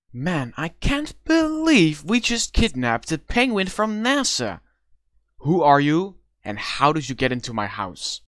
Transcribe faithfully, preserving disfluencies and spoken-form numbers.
Man, I can't believe we just kidnapped a penguin from NASA! Who are you, and how did you get into my house?